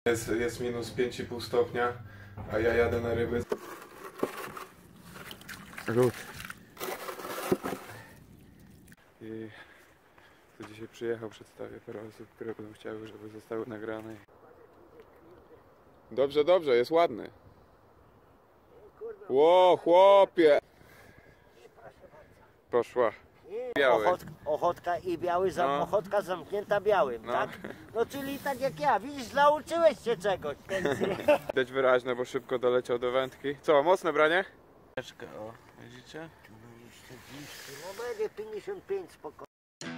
Jest minus 5,5 stopnia, a ja jadę na ryby. Lód. I tu dzisiaj przyjechał, przedstawię parę osób, które będą chciały, żeby zostały nagrane. Dobrze, dobrze, jest ładny. Ło, chłopie! Poszła. Biały. Ochotka i biały, No. ochotka zamknięta białym, No. tak? No czyli tak jak ja, widzisz, nauczyłeś się czegoś. Widać wyraźne, bo szybko doleciał do wędki. Co, mocne branie? O, widzicie? No będzie 55 spokojnie.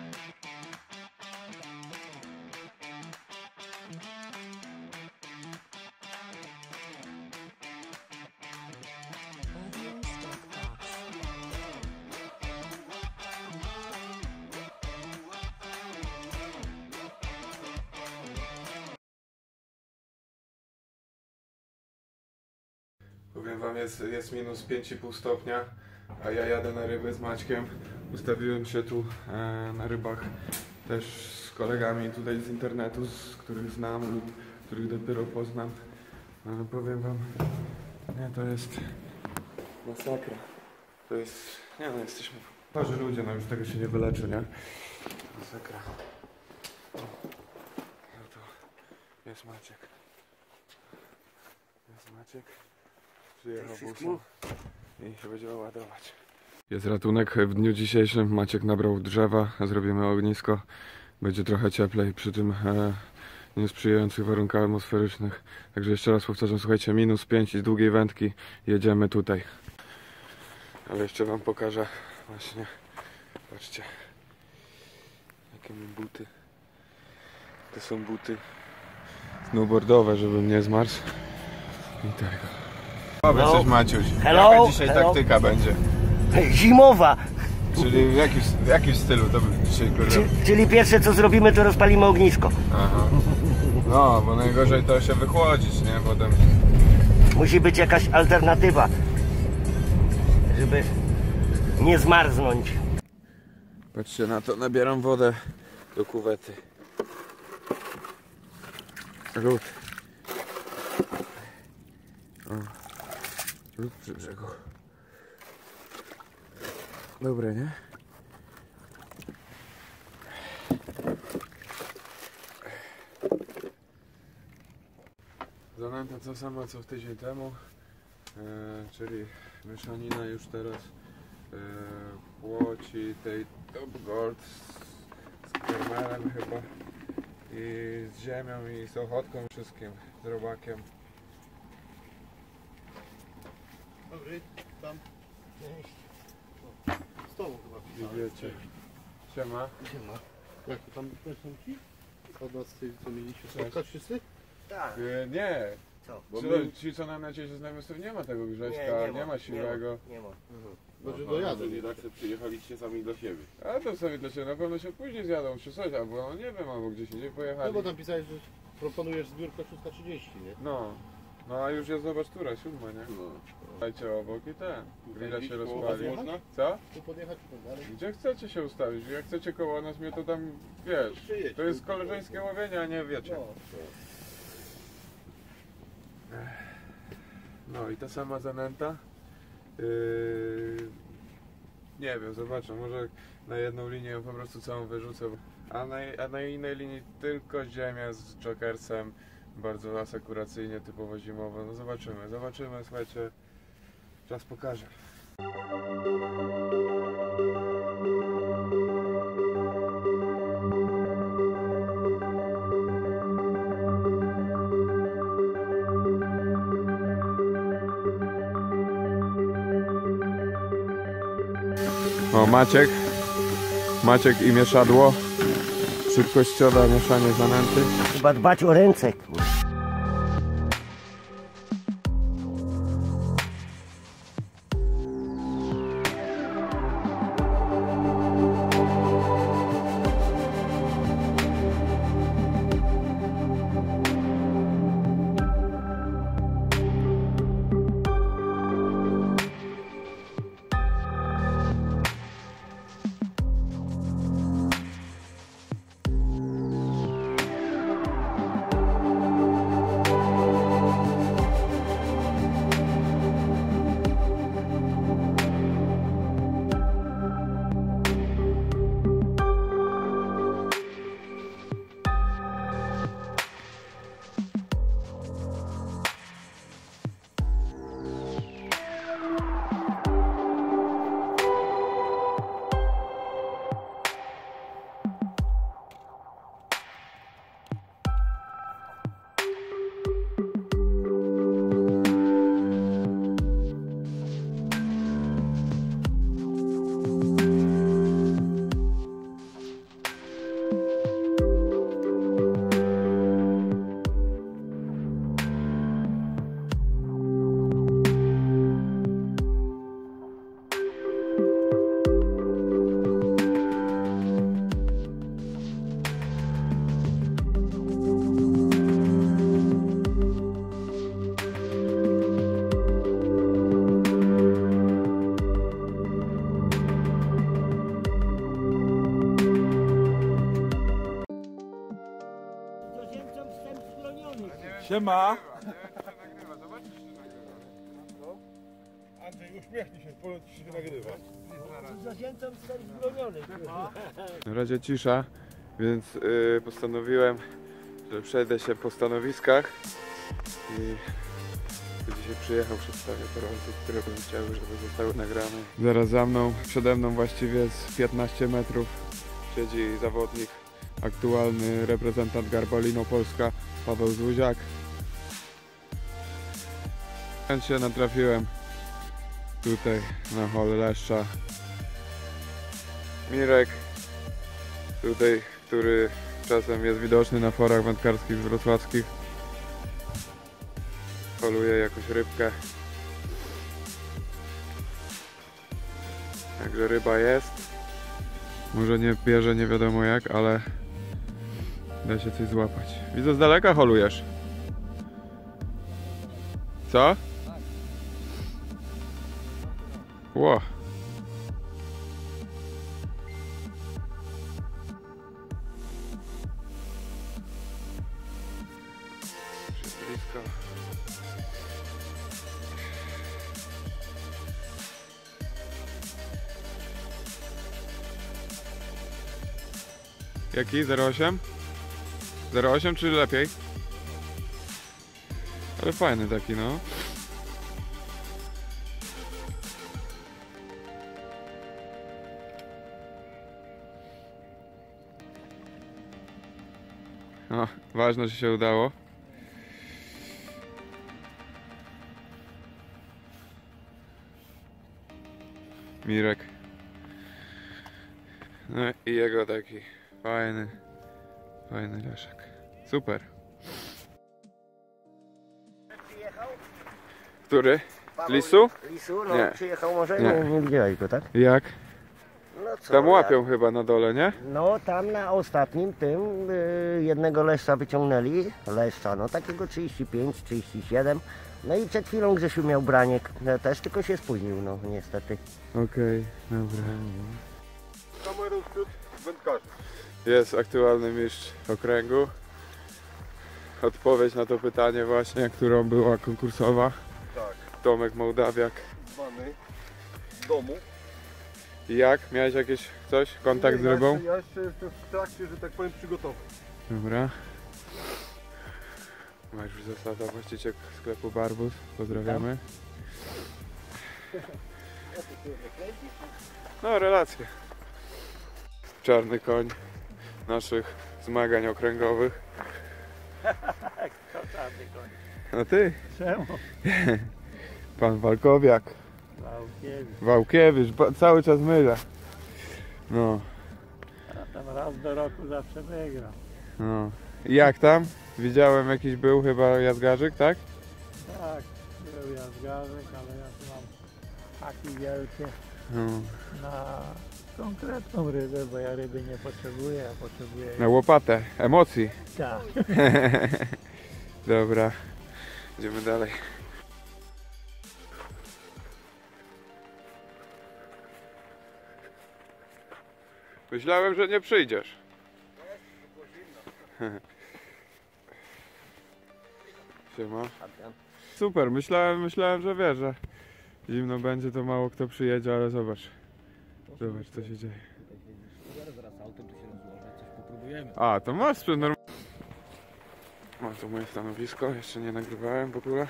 Powiem wam, jest minus 5,5 stopnia, a ja jadę na ryby z Maćkiem. Ustawiłem się tu na rybach też z kolegami tutaj z internetu, z których znam lub których dopiero poznam. Ale powiem wam, nie, to jest masakra. To jest, nie no, jesteśmy chorzy ludzie, no już tego się nie wyleczy, nie? Masakra. No to jest Maciek. Jest Maciek. Przyjechał busem i się będziemy ładować. Jest ratunek w dniu dzisiejszym. Maciek nabrał drzewa, zrobimy ognisko. Będzie trochę cieplej przy tym niesprzyjających warunkach atmosferycznych. Także jeszcze raz powtarzam, słuchajcie, minus 5 i z długiej wędki jedziemy tutaj. Ale jeszcze wam pokażę właśnie, patrzcie, jakie mam buty. To są buty snowboardowe, żebym nie zmarzł. I tak. Dobry, cześć Maciuś. Hello, Jaka dzisiaj hello. taktyka będzie? Zimowa, Czyli w jakim stylu to by dzisiaj kurde? czyli pierwsze co zrobimy, to rozpalimy ognisko. Aha. No, bo najgorzej to się wychłodzić, nie? Potem... Musi być jakaś alternatywa, żeby nie zmarznąć. Patrzcie na to, nabieram wodę do kuwety. Lód. O. Lód przy brzegu. Dobre, nie? Zanęta to samo co w tydzień temu, czyli mieszanina już teraz płoci tej Top Gold z karmelem chyba i z ziemią i z ochotką wszystkim, z robakiem. Dobry, tam. Z tobą chyba. Wiecie. Siema. Siema. Jak to tam też są ci? Od nas co mieliśmy spotkać wszyscy? Tak. Nie. Co? Ci co nam na ciebie znamy, to nie ma tego Grześka, nie ma Nie siłego. ma. Może dojadę. Nie tak sobie przyjechaliście sami dla siebie. A to sobie dla siebie, na pewno się później zjadą czy coś, albo no nie wiem, albo gdzieś indziej No pojechali. bo tam pisałeś, że proponujesz zbiórkę 6:30, nie? No. No a już jest, zobacz, która, 7, nie? No. Dajcie obok i ten. Grilla się Koło rozpali. was można? Co? Tu podjechać czy tak dalej? Gdzie chcecie się ustawić? Jak chcecie koło nas, mnie to tam, wiesz, Przyjedź. to jest koleżeńskie łowienie, a nie wiecie. No. No i ta sama zanęta. Nie wiem, zobaczę, może na jedną linię ją po prostu całą wyrzucę, a na innej linii tylko ziemia z jokersem, bardzo asekuracyjnie, typowo zimowo. No zobaczymy, słuchajcie, czas pokaże. O, Maciek i mieszadło, szybkościowe mieszanie zanęty. Trzeba dbać o ręce. Siema! Andrzej, uśmiechnij się, powiem ci się nagrywa. Zazięcam stary zbroniony. Na razie cisza, więc postanowiłem, że przejdę się po stanowiskach i dzisiaj przyjechał, przedstawię parę osób, które bym chciał, żeby zostały nagrane. Zaraz za mną, przede mną właściwie z 15 metrów siedzi zawodnik, aktualny reprezentant Garbalino Polska, Paweł Złuziak. Ja się natrafiłem tutaj na hol Leszcza. Mirek, tutaj, który czasem jest widoczny na forach wędkarskich wrocławskich, poluje jakąś rybkę. Także ryba jest. Może nie bierze nie wiadomo jak, ale da się coś złapać. Widzę, z daleka holujesz. Co? Ło. Blisko. Jaki? 0,8? 0,8 czy lepiej? Ale fajny taki, no. O, ważne, że się udało. Mirek. No i jego taki fajny leszek. Super. Przyjechał? Który? Paweł Lisu? Lisu, no Nie. przyjechał może? Nie. Nie widziałeś go, tak? Jak? No co? Tam łapią chyba na dole, nie? No tam na ostatnim tym jednego leszcza wyciągnęli. Leszcza, no takiego 35, 37. No i przed chwilą Grzesiu miał braniek. No, też tylko się spóźnił, no niestety. Okej, dobra. Kamerą wśród wędkarzy. Jest aktualny mistrz okręgu. Odpowiedź na to pytanie właśnie, którą była konkursowa. Tak. Tomek Mołdawiak. Zwany z domu. I jak? Miałeś jakieś coś? Kontakt z rybą? Ja jeszcze jestem w trakcie, że tak powiem, przygotowań. Dobra. Mariusz Zasada, właściciel sklepu Barbus. Pozdrawiamy. No, relacje. Czarny koń naszych zmagań okręgowych. Kto czarny koń? A ty? Czemu? Pan Walkowiak. Wałkiewicz. Wałkiewicz, cały czas mylę. No, A tam raz do roku zawsze wygra. no. I jak tam? Widziałem jakiś był chyba jazgarzyk, tak? Tak, był jazgarzyk, ale ja tu mam haki wielkie No. na konkretną rybę, bo ja ryby nie potrzebuję, ja potrzebuję... Na łopatę, emocji. Tak. Dobra, idziemy dalej. Myślałem, że nie przyjdziesz. Siema. Super, myślałem, że wiesz, że zimno będzie, to mało kto przyjedzie, ale zobacz. Zobacz, co się dzieje. Zaraz autem tu się rozłożę, coś popróbujemy. A, to masz sprzęt normalny. Mam tu moje stanowisko, jeszcze nie nagrywałem w ogóle.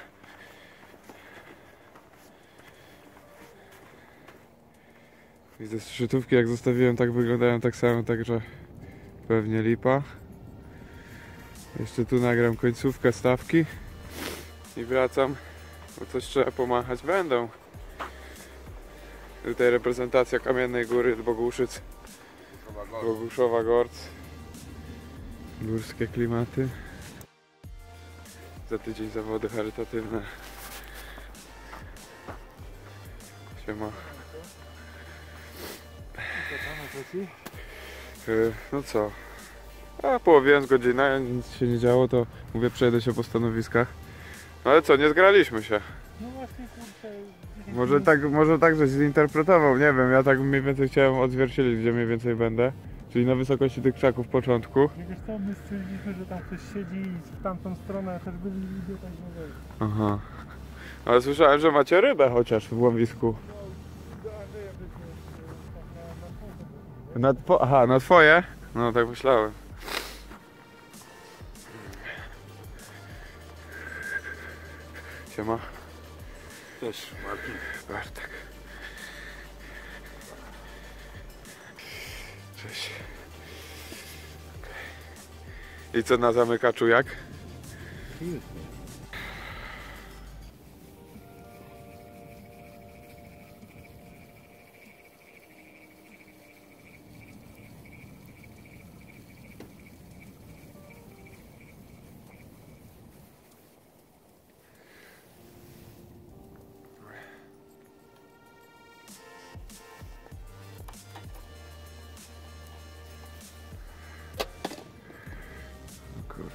Widzę, szczytówki jak zostawiłem, tak wyglądają tak samo, także pewnie lipa. Jeszcze tu nagram końcówkę stawki i wracam, bo coś trzeba pomachać będą. Tutaj reprezentacja Kamiennej Góry, Boguszyc, Boguszowa Gorc, górskie klimaty. Za tydzień zawody charytatywne. Siema. No co? A połowiłem z godziny, nic się nie działo, to mówię, przejdę się po stanowiskach. No ale co, nie zgraliśmy się. No właśnie, kurczę... Może tak, żeś zinterpretował, nie wiem, ja tak mniej więcej chciałem odzwierciedlić, gdzie mniej więcej będę. Czyli na wysokości tych krzaków w początku. Wiesz co, my stwierdziliśmy, że tam ktoś siedzi i w tamtą stronę też byli ludzie, tak nie wiem. Aha. Ale słyszałem, że macie rybę chociaż w łowisku. Aha, na twoje? No tak myślałem. Siema. Cześć, Martin. Bartek. Cześć. I co na zamykaczu jak? Kurwa.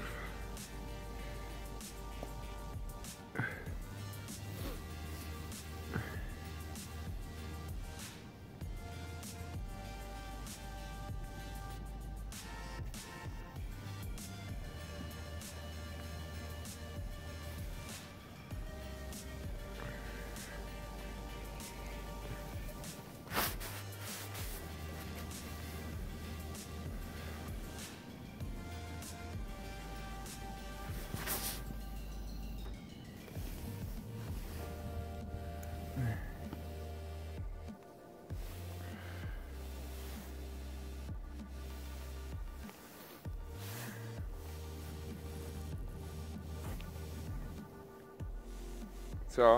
Co?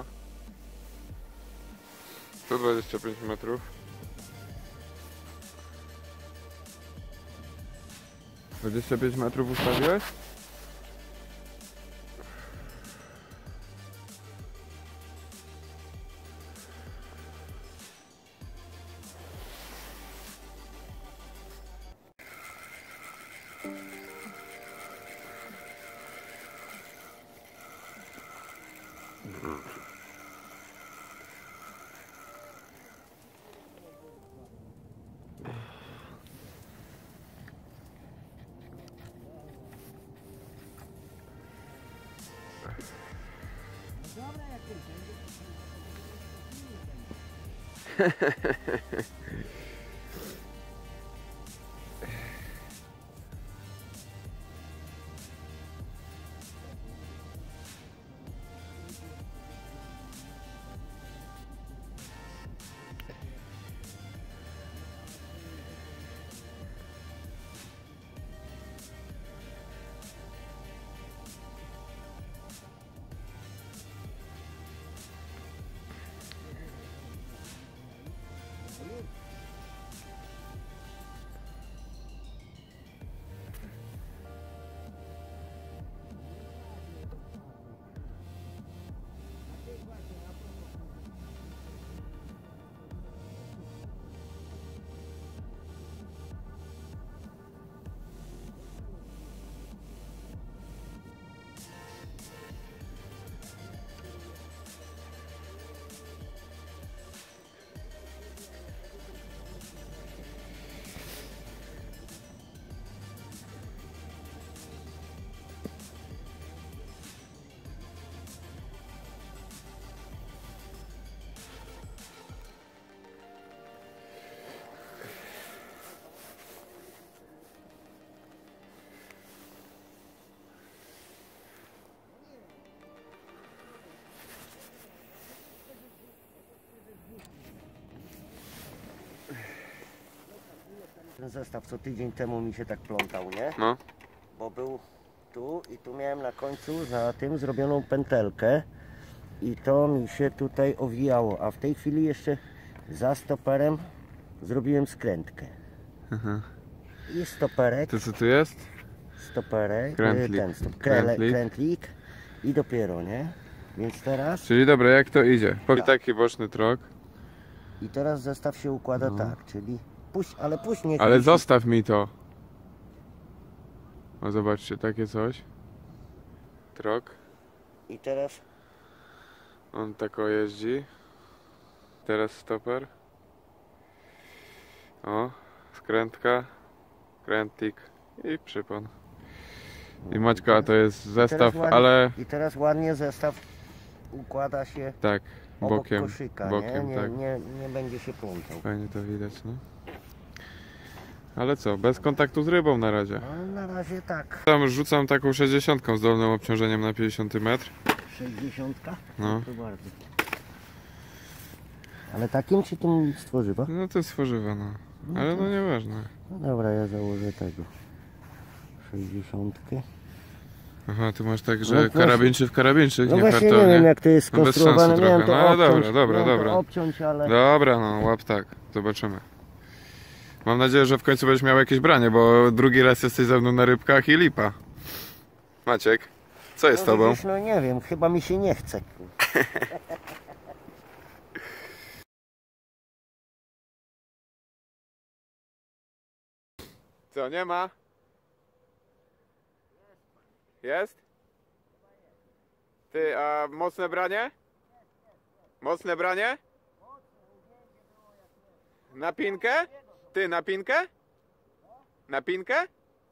125 metrów. 25 metrów ustawiłeś? Ten zestaw co tydzień temu mi się tak plątał, nie? No. Bo był tu i tu miałem na końcu za tym zrobioną pętelkę i to mi się tutaj owijało, a w tej chwili jeszcze za stoperem zrobiłem skrętkę. Aha. I stoperek, To co tu jest? stoperek, Krętlik. Krętlik. krętlik i dopiero, nie? Więc teraz Czyli dobra, jak to idzie? I taki boczny trok. i teraz zestaw się układa tak, czyli ale później. Ale zostaw mi to. O, zobaczcie, takie coś. Trok. I teraz On tak o jeździ. Teraz stoper. O, skrętka. krętlik i przypon. I Maćka to jest zestaw, ładnie, ale I teraz ładnie zestaw układa się tak, obok bokiem, koszyka, bokiem, nie? tak. Nie będzie się plątał. Fajnie to widać, no. Ale co, bez kontaktu z rybą na razie. No, na razie tak. Tam rzucam taką 60 z dolnym obciążeniem na 50 metr. 60? No. To bardzo. Ale takim czy tym stworzywa? No to jest tworzywa, no. Ale no nieważne. No dobra, ja założę tego. 60. Aha, tu masz tak, No że właśnie- karabinczy w karabinczyk, No nie właśnie nie kartonie. wiem jak to jest No bez sensu skonstruowane. Miałem trochę. to No ale obciąć, dobra, miałem dobra. to obciąć, ale... Dobra, no łap tak, zobaczymy. Mam nadzieję, że w końcu będziesz miał jakieś branie, bo drugi raz jesteś ze mną na rybkach i lipa. Maciek, co jest z tobą? Widzisz, no nie wiem, chyba mi się nie chce. Co, nie ma? Jest? Ty, a mocne branie? Mocne branie? Na pinkę? Ty, na pinkę? Na pinkę?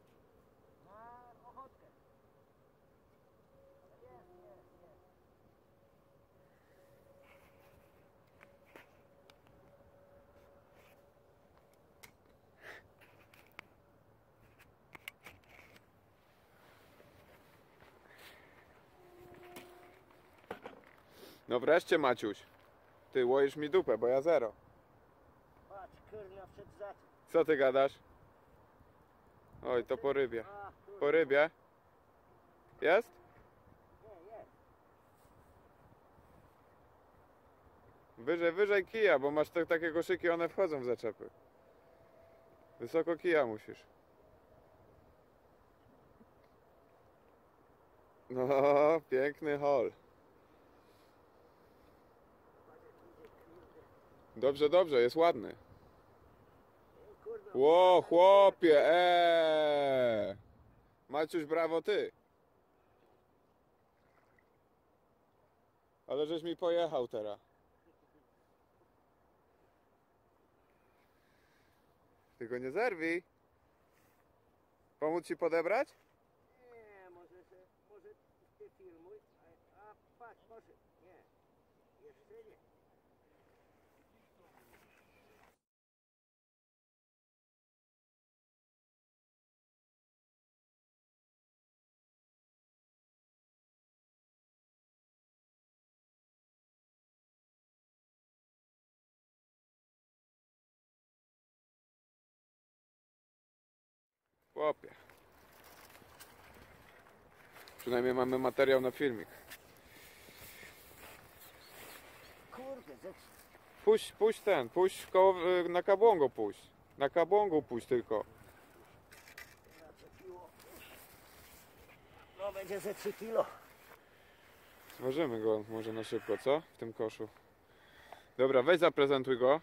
No wreszcie, Maciuś. Ty łoisz mi dupę, bo ja zero. Patrz, kurna, przed za... Co ty gadasz? Oj, to po rybie. Po rybie? Jest? Wyżej, wyżej kija, bo masz takie koszyki, one wchodzą w zaczepy. Wysoko kija musisz. No, piękny hol. Dobrze, dobrze, jest ładny. Ło, chłopie, Maciuś, brawo ty. Ale żeś mi pojechał teraz. Ty go nie zerwij. Pomóc ci podebrać? Nie, może ty filmuj, a patrz, może, nie, jeszcze nie. Chłopie. Przynajmniej mamy materiał na filmik. Kurde, Puść ten, puść koło, na kabłągo puść. Na kabłągu puść tylko. zaczepiło. No będzie ze 3 kilo. Zważymy go może na szybko, co? W tym koszu. Dobra, weź zaprezentuj go.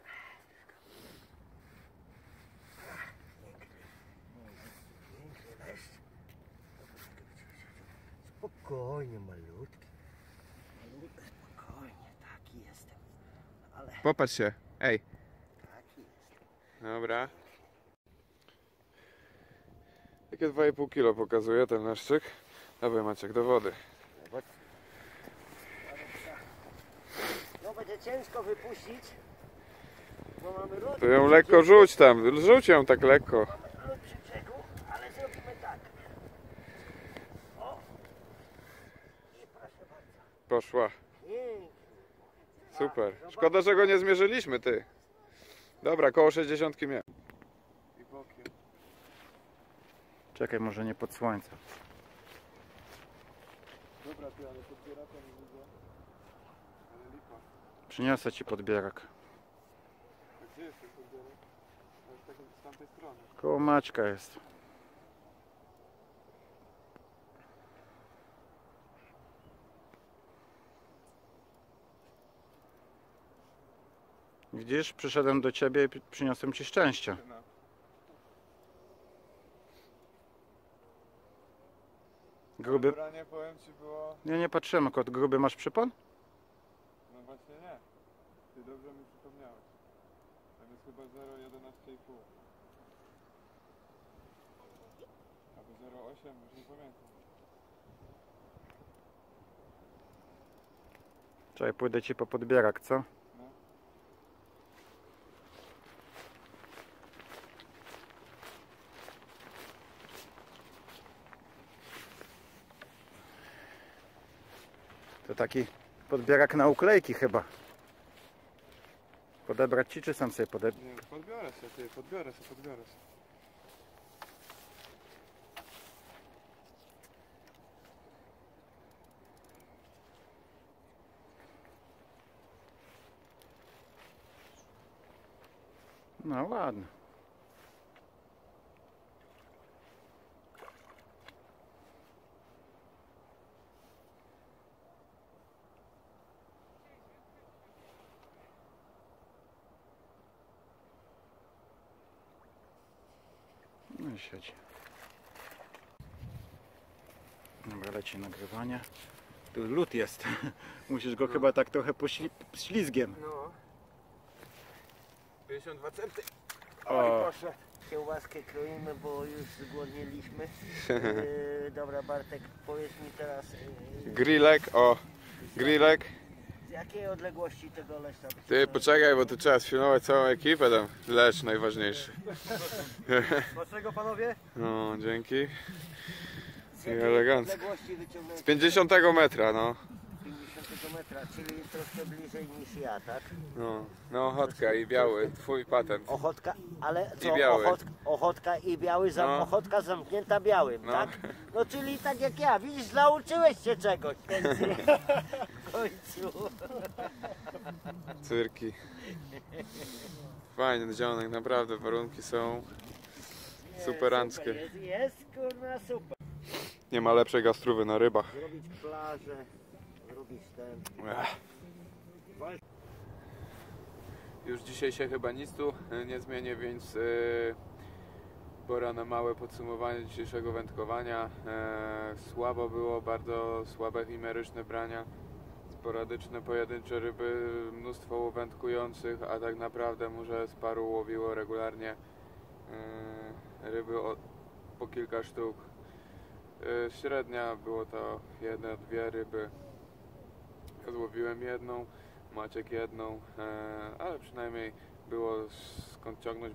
Spokojnie, malutki. Spokojnie, taki jestem. Ale Popatrz się. Ej. taki jestem. Dobra. Takie 2,5 kilo pokazuje ten leszczyk. Dawaj, Maciek, do wody. No będzie ciężko wypuścić, bo mamy lód. To ją lekko rzuć tam. Rzuć ją tak lekko. Lód przy brzegu, ale zrobimy tak. O! I proszę bardzo. Poszła. Pięknie. Super. Szkoda, że go nie zmierzyliśmy, ty. Dobra, koło 60 miałem. Czekaj, może nie pod słońce. Dobra, ty, ale podbiera to nie widzę. Ale lipa. Przyniosę ci podbierak. A gdzie jest ten podbierak? Tak z tamtej strony. Koło Maćka jest. Widzisz, przyszedłem do ciebie i przyniosłem ci szczęście. Gruby... Branie, powiem ci, było... Nie patrzymy, kot gruby masz przypon? No właśnie nie. Ty dobrze mi przypomniałeś. Tam jest chyba 0,11,5. 0,8, już nie pamiętam. Czekaj, pójdę ci po podbierak, co? No. To taki podbierak na uklejki chyba. Podebrać ci, czy sam sobie podebrać? Nie, podbiorę się, ty, podbiorę się. No ładnie. No i siedzi. Dobra, leci nagrywanie. Tu lód jest. Musisz go chyba tak trochę ślizgiem. No. 52 centy. O, Poszedł. Kiełbaskę kroimy, bo już zgłodniliśmy. Dobra, Bartek, powiedz mi teraz, Grillek, o. Grillek. z jakiej odległości tego leszcza? Ty poczekaj, bo tu trzeba sfilmować całą ekipę tam. Lecz najważniejszy. Dlaczego panowie? No, dzięki. Z jakiej elegancko. odległości wyciągnąłeś? Z 50 metra, no. 50 metra, czyli troszkę bliżej niż ja, tak? No, ochotka i biały, twój patent. Ochotka, ale co? I biały. Ochotka i biały, No. Ochotka zamknięta białym, No. tak? No czyli tak jak ja, widzisz, nauczyłeś się czegoś w końcu. W końcu. Cyrki. Fajny dzionek, naprawdę warunki są superanckie. Super, jest kurna super. Nie ma lepszej gastrówy na rybach. Zrobić plażę, zrobić ten... Już dzisiaj się chyba nic tu nie zmienię, więc pora na małe podsumowanie dzisiejszego wędkowania. Słabo było, bardzo słabe chimeryczne brania, sporadyczne pojedyncze ryby, mnóstwo wędkujących, a tak naprawdę może z paru łowiło regularnie ryby po kilka sztuk. Średnia było to 1-2 ryby. Ja złowiłem jedną, Maciek jedną, ale przynajmniej było skąd ciągnąć,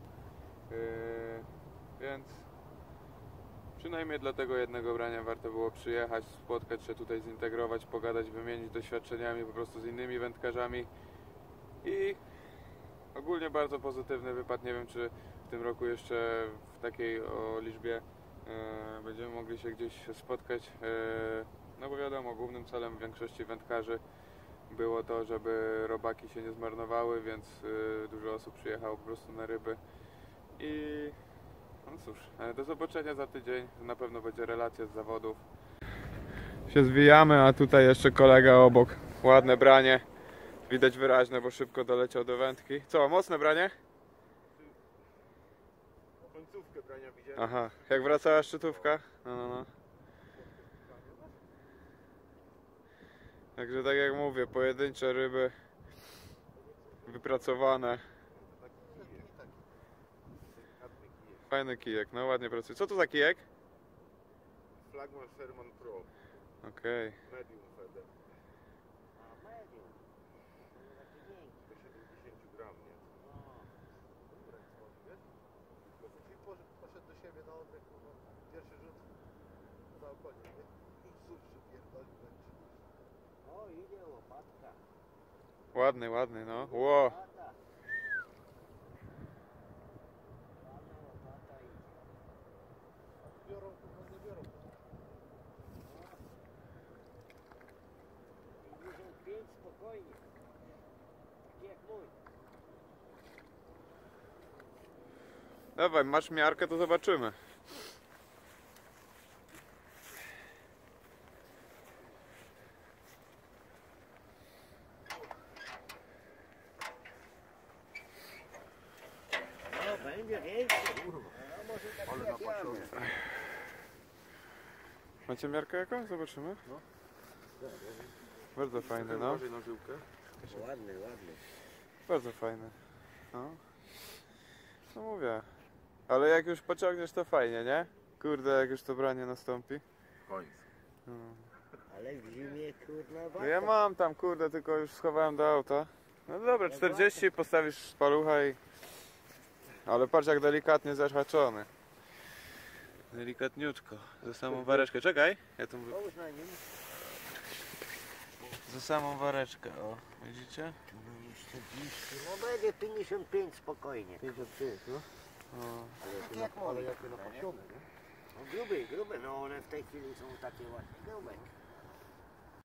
więc przynajmniej dla tego jednego brania warto było przyjechać, spotkać się tutaj, zintegrować, pogadać, wymienić doświadczeniami po prostu z innymi wędkarzami i ogólnie bardzo pozytywny wypad. Nie wiem, czy w tym roku jeszcze w takiej liczbie będziemy mogli się gdzieś spotkać, no bo wiadomo, głównym celem większości wędkarzy było to, żeby robaki się nie zmarnowały, więc dużo osób przyjechało po prostu na ryby i no cóż, do zobaczenia za tydzień, na pewno będzie relacja z zawodów. Się zwijamy, a tutaj jeszcze kolega obok, ładne branie, widać wyraźne, bo szybko doleciał do wędki. Co, mocne branie? Końcówkę brania widziałem. Aha, jak wracała szczytówka? No. Także tak jak mówię, pojedyncze ryby wypracowane. Fajny kijek, no ładnie pracuje. Co to za kijek? Flagman Sherman Pro. Okej. Medium feather. A medium. Do 70 gram, nie? Dobra, wiesz? Poszedł do siebie na odwyk, pierwszy rzut na okonie, nie? Rzut przypierdolił, męczy. O, idzie łopatka. Ładny, no. Ło. Łopata. Ładna łopata idzie. Biorą, kurwa, nie biorą. 55 spokojnie. Tak jak mój. Dawaj, masz miarkę, to zobaczymy. No, będzie większy, kurwa. No, może tak jak ja. Macie miarkę jakąś? Zobaczymy. Bardzo fajny, no. na żyłkę. Ładny. Bardzo fajny. No. No mówię. Ale jak już pociągniesz, to fajnie, nie? Kurde, jak już to branie nastąpi. W końcu. No. Ale w zimie, kurna, No warto. ja mam tam, kurde, tylko już schowałem do auta. No dobra, 40, postawisz palucha i... Ale patrz jak delikatnie zahaczony. Delikatniutko, za samą wareczkę. Czekaj, ja tu... Połóż na nim. Za samą wareczkę, o, widzicie? No jeszcze blisko. No będzie 55 spokojnie. 55, no? O. Tak jak Ale mówię. jakie napasione, nie? No gruby, no one w tej chwili są takie ładne. Grube.